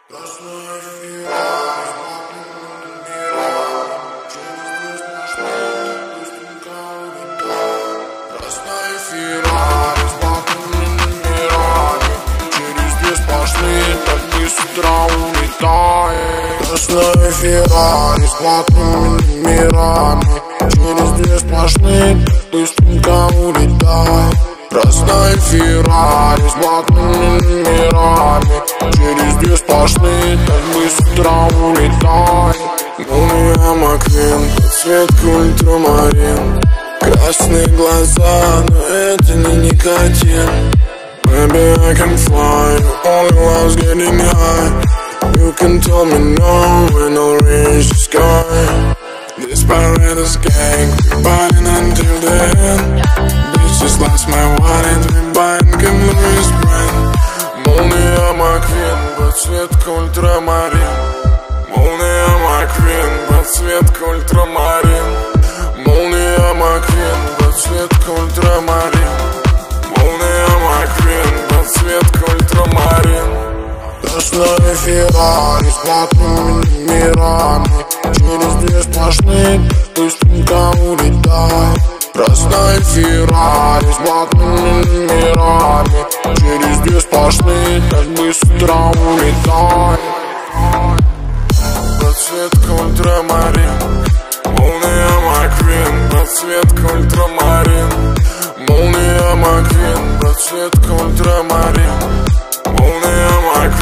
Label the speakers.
Speaker 1: Красная Феррари, через быстренько улетает. Красная Феррари с блатными номерами, через две сплошные так быстро улетает. Красная Феррари с блатными номерами, через две сплошные так быстренько улетает. Красная Феррари с блатными номерами, через две сплошные так быстро улетает. Молния Маквин, подсветка ультрамарин, красные глаза, но это не никотин. Baby, I can fly, you only love's getting high. You can tell me no when I'll reach the sky. This paradise gang, we biting until the end. Bitches lost my wallet, we biting, give me his brand. Молния Маквин, подсветка ультрамарин. Молния Маквин, подсветка ультрамарин. Молния Маквин, подсветка ультрамарин. Молния Маквин, подсветка ультрамарин. Красная Феррари с блатными номерами, через две сплошные быстренько улетает. Красная Феррари с блатными номерами, через две сплошные так быстро улетает. Подсветка ультрамарин. Молния Маквин, подсветка ультрамарин. Молния Маквин, подсветка ультрамарин. Молния Маквин.